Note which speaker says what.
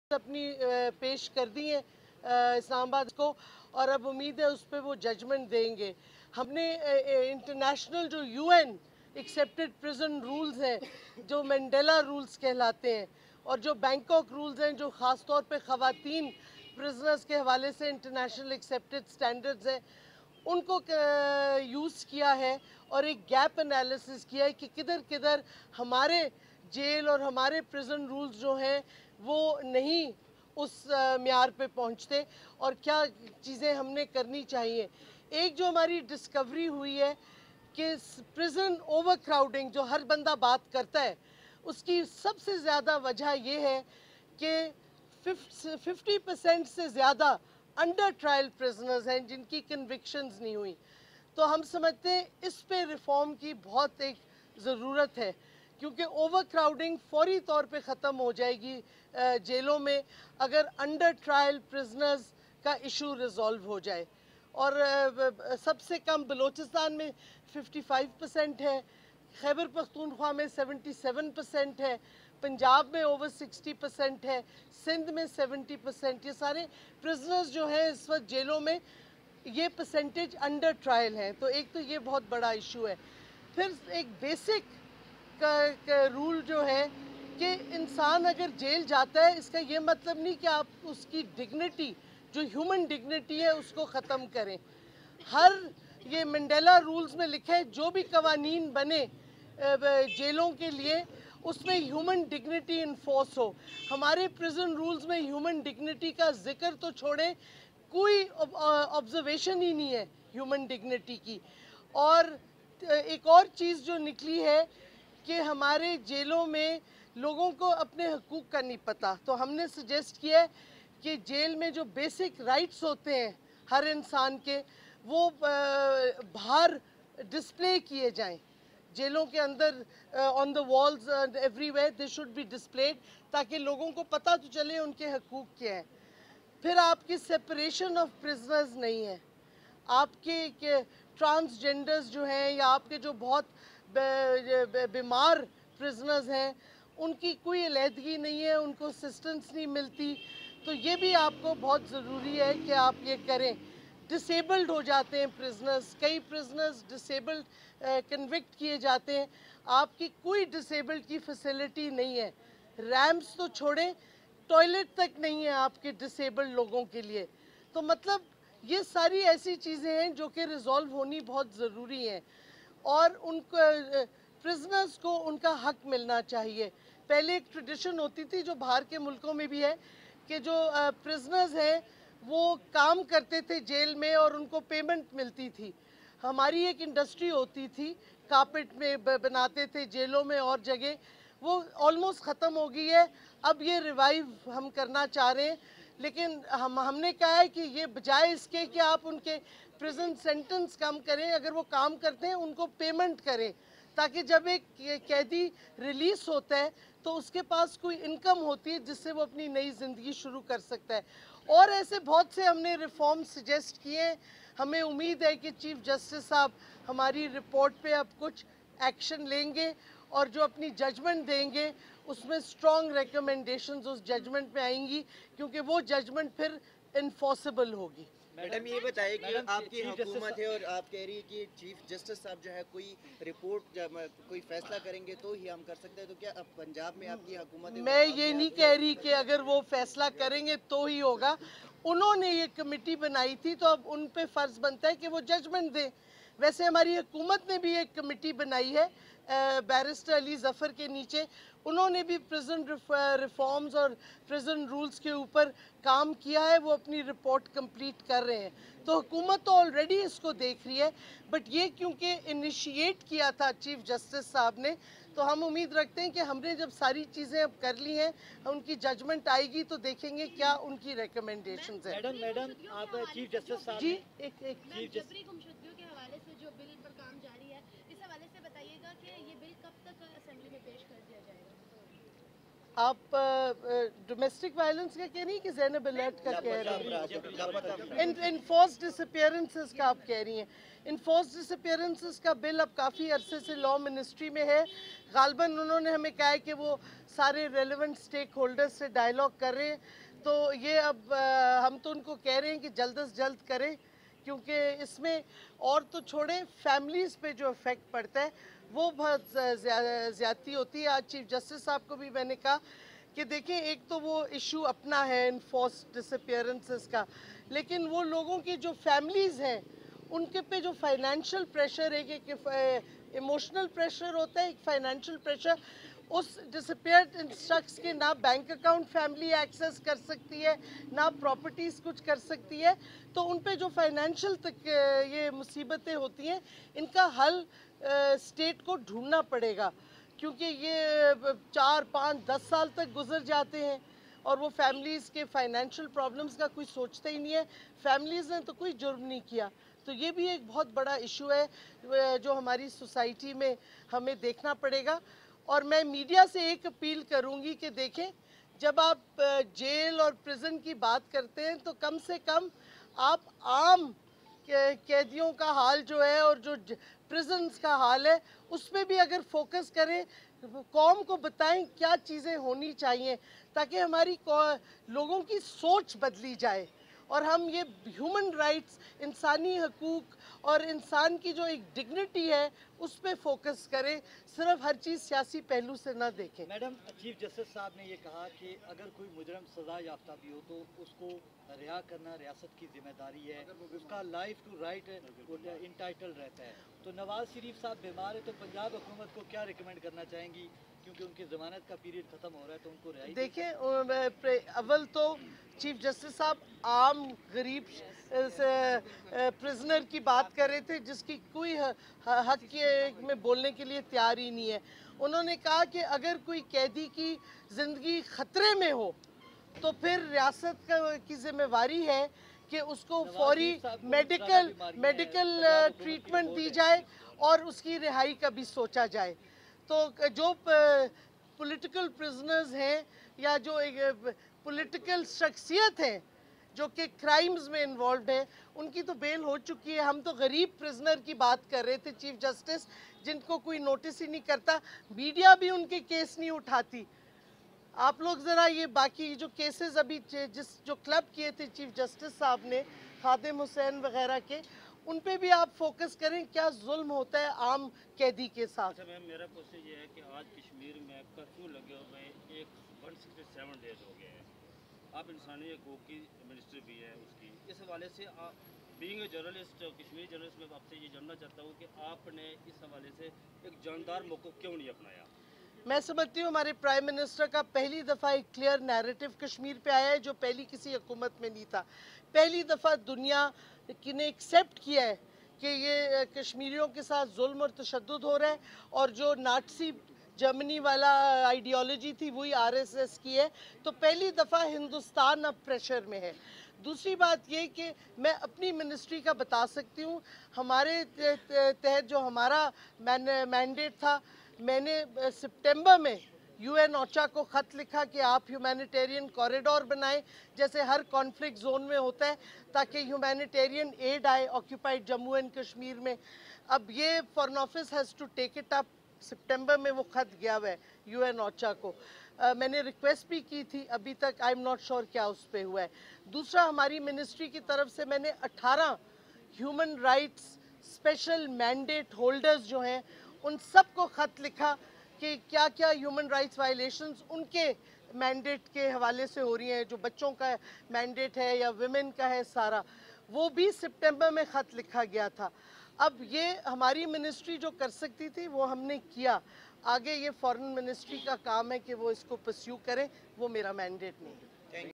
Speaker 1: अपनी पेश कर दी हैं इस्लामाबाद को, और अब उम्मीद है उस पर वो जजमेंट देंगे। हमने इंटरनेशनल जो यूएन एक्सेप्टेड प्रिजन रूल्स हैं, जो मंडेला रूल्स कहलाते हैं, और जो बैंकॉक रूल्स हैं, जो ख़ास तौर पे ख़वातीन प्रिजनर्स के हवाले से इंटरनेशनल एक्सेप्टेड स्टैंडर्ड्स हैं, उनको यूज़ किया है और एक गैप एनालिसिस किया है कि किधर किधर हमारे जेल और हमारे प्रिजन रूल्स जो हैं वो नहीं उस म्यार पे पहुंचते और क्या चीज़ें हमने करनी चाहिए। एक जो हमारी डिस्कवरी हुई है कि प्रिजन ओवर क्राउडिंग जो हर बंदा बात करता है, उसकी सबसे ज़्यादा वजह ये है कि 50% से ज़्यादा अंडर ट्रायल प्रिजनर्स हैं जिनकी कन्विक्शंस नहीं हुई। तो हम समझते हैं इस पे रिफॉर्म की बहुत एक ज़रूरत है, क्योंकि ओवर क्राउडिंग फौरी तौर पे ख़त्म हो जाएगी जेलों में अगर अंडर ट्रायल प्रिजनर्स का इशू रिजॉल्व हो जाए। और सबसे कम बलूचिस्तान में 55% है, खैबर पख्तूनख्वा में 77% है, पंजाब में ओवर 60% है, सिंध में 70%। ये सारे प्रिजनर्स जो हैं इस वक्त जेलों में, ये परसेंटेज अंडर ट्रायल हैं। तो एक तो ये बहुत बड़ा इशू है। फिर एक बेसिक का रूल जो है कि इंसान अगर जेल जाता है, इसका ये मतलब नहीं कि आप उसकी डिग्निटी, जो ह्यूमन डिग्निटी है, उसको ख़त्म करें। हर ये मंडेला रूल्स में लिखा है जो भी कवानीन बने जेलों के लिए, उसमें ह्यूमन डिग्निटी इन्फोर्स हो। हमारे प्रिजन रूल्स में ह्यूमन डिग्निटी का जिक्र तो छोड़ें, कोई ऑब्जर्वेशन ही नहीं है ह्यूमन डिग्निटी की। और एक और चीज़ जो निकली है कि हमारे जेलों में लोगों को अपने हकूक़ का नहीं पता। तो हमने सजेस्ट किया है कि जेल में जो बेसिक राइट्स होते हैं हर इंसान के, वो बाहर डिस्प्ले किए जाएं। जेलों के अंदर on the walls everywhere they should be displayed, ताकि लोगों को पता तो चले उनके हकूक़ क्या हैं। फिर आपकी सेपरेशन ऑफ प्रिजनर्स नहीं है। आपके ट्रांसजेंडर्स जो हैं या आपके जो बहुत बीमार प्रिजनर्स हैं, उनकी कोई अलहदगी नहीं है, उनको असिस्टेंस नहीं मिलती। तो ये भी आपको बहुत ज़रूरी है कि आप ये करें। डिसेबल्ड हो जाते हैं प्रिजनर्स, कई प्रिजनर्स डिसेबल्ड कन्विक्ट किए जाते हैं, आपकी कोई डिसेबल्ड की फैसिलिटी नहीं है। रैम्प्स तो छोड़ें, टॉयलेट तक नहीं है आपके डिसेबल्ड लोगों के लिए। तो मतलब ये सारी ऐसी चीज़ें हैं जो कि रिज़ॉल्व होनी बहुत ज़रूरी हैं, और उनको प्रिजनर्स को उनका हक मिलना चाहिए। पहले एक ट्रेडिशन होती थी जो बाहर के मुल्कों में भी है कि जो प्रिजनर्स हैं वो काम करते थे जेल में और उनको पेमेंट मिलती थी। हमारी एक इंडस्ट्री होती थी, कारपेट में बनाते थे जेलों में और जगह, वो ऑलमोस्ट ख़त्म हो गई है। अब ये रिवाइव हम करना चाह रहे हैं, लेकिन हमने कहा है कि ये बजाय इसके कि आप उनके प्रिजन सेंटेंस कम करें, अगर वो काम करते हैं उनको पेमेंट करें, ताकि जब एक कैदी रिलीज़ होता है तो उसके पास कोई इनकम होती है जिससे वो अपनी नई ज़िंदगी शुरू कर सकता है। और ऐसे बहुत से हमने रिफॉर्म सजेस्ट किए हैं। हमें उम्मीद है कि चीफ जस्टिस साहब हमारी रिपोर्ट पे अब कुछ एक्शन लेंगे और जो अपनी जजमेंट देंगे उसमें स्ट्रॉन्ग रिकमेंडेशंस उस जजमेंट में आएंगी, क्योंकि वो जजमेंट फिर इन्फोर्सेबल होगी।
Speaker 2: मैडम ये बताइए कि आपकी हुकूमत है और आप कह रही है कि चीफ जस्टिस साहब जो है कोई रिपोर्ट कोई फैसला करेंगे तो ही हम कर सकते हैं, तो क्या अब पंजाब में आपकी हुकूमत है?
Speaker 1: मैं ये नहीं कह रही कि अगर वो फैसला करेंगे तो ही होगा। उन्होंने ये कमेटी बनाई थी तो अब उन पे फ़र्ज़ बनता है कि वो जजमेंट दें। वैसे हमारी हुकूमत ने भी एक कमेटी बनाई है बैरिस्टर अली ज़फ़र के नीचे, उन्होंने भी प्रिजन रिफॉर्म्स और प्रिजन रूल्स के ऊपर काम किया है, वो अपनी रिपोर्ट कंप्लीट कर रहे हैं। तो हुकूमत तो ऑलरेडी इसको देख रही है, बट ये क्योंकि इनिशिएट किया था चीफ जस्टिस साहब ने, तो हम उम्मीद रखते हैं कि हमने जब सारी चीज़ें अब कर ली हैं, उनकी जजमेंट आएगी तो देखेंगे क्या उनकी रिकमेंडेशंस हैं।
Speaker 3: मैडम आप चीफ जस्टिस साहब
Speaker 1: जी
Speaker 3: एक
Speaker 4: जबरी गुमशुदगियों के हवाले से जो बिल पर काम जारी है, इस हवाले से बताइएगा कि ये बिल कब तक असेंबली में पेश कर दिया जाएगा?
Speaker 1: आप डोमेस्टिक वायलेंस का कह रही हैं कि ज़ैनब अलर्ट का कह रही हैं? इनफोर्स डिसअपियरेंसेस का आप कह रही हैं? इनफोर्स डिसअपियरेंसेस का बिल अब काफ़ी अरसे से लॉ मिनिस्ट्री में है। गालबन उन्होंने हमें कहा है कि वो सारे रेलेवेंट स्टेक होल्डर्स से डायलॉग कर रहे हैं, तो ये अब हम तो उनको कह रहे हैं कि जल्द से जल्द करें, क्योंकि इसमें और तो छोड़े फैमिलीज़ पे जो इफ़ेक्ट पड़ता है वो बहुत ज़्यादती होती है। आज चीफ जस्टिस साहब को भी मैंने कहा कि देखिए, एक तो वो इशू अपना है इनफोर्स डिसअपियरेंसेस का, लेकिन वो लोगों की जो फैमिलीज़ हैं उनके पे जो फाइनेंशियल प्रेशर है, कि इमोशनल प्रेशर होता है, एक फाइनेंशियल प्रेशर, उस डिसअपियर्ड शख्स के ना बैंक अकाउंट फैमिली एक्सेस कर सकती है, ना प्रॉपर्टीज़ कुछ कर सकती है, तो उन पे जो फाइनेंशियल तक ये मुसीबतें होती हैं, इनका हल स्टेट को ढूंढना पड़ेगा, क्योंकि ये 4, 5, 10 साल तक गुजर जाते हैं और वो फैमिलीज़ के फाइनेंशियल प्रॉब्लम्स का कोई सोचता ही नहीं है। फैमिलीज़ ने तो कोई जुर्म नहीं किया, तो ये भी एक बहुत बड़ा इशू है जो हमारी सोसाइटी में हमें देखना पड़ेगा। और मैं मीडिया से एक अपील करूंगी कि देखें, जब आप जेल और प्रिजन की बात करते हैं तो कम से कम आप आम कैदियों का हाल जो है और जो प्रिजन्स का हाल है उस पर भी अगर फोकस करें, कौम को बताएं क्या चीज़ें होनी चाहिए, ताकि हमारी लोगों की सोच बदली जाए और हम ये ह्यूमन राइट्स, इंसानी हकूक़ और इंसान की जो एक डिग्निटी है उस पर फोकस करें, सिर्फ हर चीज़ सियासी पहलू से ना देखें।
Speaker 3: मैडम, चीफ जस्टिस साहब ने ये कहा कि अगर कोई मुजरम सज़ा याफ्ता भी हो तो उसको रिहा करना रियासत की जिम्मेदारी है, उसका लाइफ टू राइट इंटाइटल रहता है। तो नवाज शरीफ साहब बीमार है, तो पंजाब हुकूमत को क्या रिकमेंड करना चाहेंगी, क्योंकि उनकी ज़मानत का पीरियड ख़त्म हो रहा है, तो उनको रिहाई?
Speaker 1: देखिए, अव्वल तो चीफ जस्टिस साहब आम गरीब प्रिजनर की बात कर रहे थे, जिसकी कोई हक के में बोलने के लिए तैयार ही नहीं है। उन्होंने कहा कि अगर कोई कैदी की ज़िंदगी ख़तरे में हो तो फिर रियासत की जिम्मेवारी है कि उसको फौरी मेडिकल ट्रीटमेंट दी जाए और उसकी रिहाई का भी सोचा जाए। तो जो पॉलिटिकल प्रिजनर्स हैं या जो पॉलिटिकल शख्सियत हैं जो कि क्राइम्स में इन्वॉल्व है, उनकी तो बेल हो चुकी है। हम तो गरीब प्रिजनर की बात कर रहे थे चीफ जस्टिस, जिनको कोई नोटिस ही नहीं करता, मीडिया भी उनके केस नहीं उठाती। आप लोग ज़रा ये बाकी जो केसेस अभी जो क्लब किए थे चीफ जस्टिस साहब ने, खादिम हुसैन वगैरह के, उन पे भी आप फोकस करें, क्या जुल्म होता है आम कैदी के साथ।
Speaker 5: अच्छा मैम, मेरा क्वेश्चन ये है कि आज कश्मीर में कर्फ्यू लगे हुए 167 डेज हो गए हैं। आप इंसानी हकूक़ की मिनिस्टर भी है उसकी, इस हवाले से being a journalist, Kashmiri journalist, मैं आपसे ये जानना चाहता हूँ कि आपने इस हवाले से एक जानदार मौक़िफ़ क्यों नहीं अपनाया?
Speaker 1: मैं समझती हूँ हमारे प्राइम मिनिस्टर का पहली दफ़ा एक क्लियर नैरेटिव कश्मीर पे आया है, जो पहली किसी हुकूमत में नहीं था। पहली दफ़ा दुनिया ने एक्सेप्ट किया है कि ये कश्मीरियों के साथ जुल्म और तशद्दुद हो रहा है, और जो नाटसी जर्मनी वाला आइडियोलॉजी थी वही आरएसएस की है। तो पहली दफ़ा हिंदुस्तान अब प्रेशर में है। दूसरी बात ये कि मैं अपनी मिनिस्ट्री का बता सकती हूँ, हमारे तहत जो हमारा मैंडेट था, मैंने सितंबर में यूएन ओचा को ख़त लिखा कि आप ह्यूमैनिटेरियन कॉरिडोर बनाएं, जैसे हर कॉन्फ्लिक्ट जोन में होता है, ताकि ह्यूमैनिटेरियन एड आए ऑक्यूपाइड जम्मू एंड कश्मीर में। अब ये foreign office has to take it up. सितंबर में वो ख़त गया हुआ है यूएन ओचा को। मैंने रिक्वेस्ट भी की थी, अभी तक आई एम नॉट श्योर क्या उस पर हुआ है। दूसरा, हमारी मिनिस्ट्री की तरफ से मैंने 18 human rights special mandate holders जो हैं उन सबको ख़त लिखा कि क्या क्या ह्यूमन राइट्स वायलेशंस उनके मैंडेट के हवाले से हो रही हैं, जो बच्चों का मैंडेट है या विमेन का है, सारा वो भी सितंबर में ख़त लिखा गया था। अब ये हमारी मिनिस्ट्री जो कर सकती थी वो हमने किया, आगे ये फॉरेन मिनिस्ट्री का काम है कि वो इसको परस्यू करें, वो मेरा मैंडेट नहीं है।